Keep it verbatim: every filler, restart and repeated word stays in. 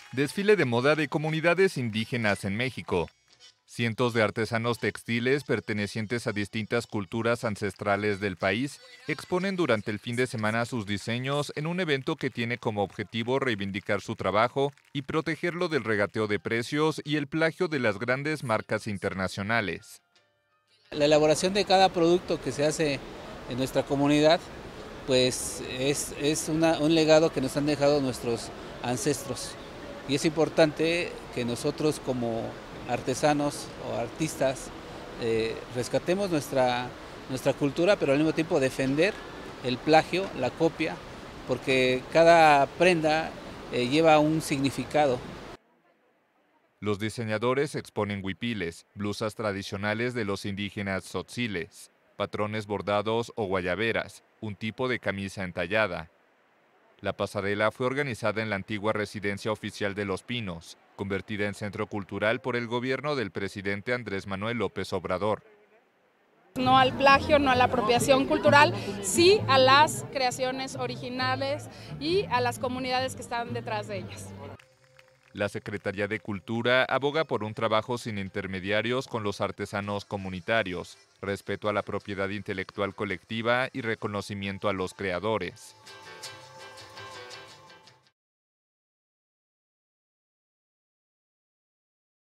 Desfile de moda de comunidades indígenas en México. Cientos de artesanos textiles pertenecientes a distintas culturas ancestrales del país exponen durante el fin de semana sus diseños en un evento que tiene como objetivo reivindicar su trabajo y protegerlo del regateo de precios y el plagio de las grandes marcas internacionales. La elaboración de cada producto que se hace en nuestra comunidad, pues es, es una, un legado que nos han dejado nuestros ancestros. Y es importante que nosotros como artesanos o artistas eh, rescatemos nuestra, nuestra cultura, pero al mismo tiempo defender el plagio, la copia, porque cada prenda eh, lleva un significado. Los diseñadores exponen huipiles, blusas tradicionales de los indígenas tzotziles, patrones bordados o guayaberas, un tipo de camisa entallada. La pasarela fue organizada en la antigua residencia oficial de Los Pinos, convertida en centro cultural por el gobierno del presidente Andrés Manuel López Obrador. No al plagio, no a la apropiación cultural, sí a las creaciones originales y a las comunidades que están detrás de ellas. La Secretaría de Cultura aboga por un trabajo sin intermediarios con los artesanos comunitarios, respeto a la propiedad intelectual colectiva y reconocimiento a los creadores.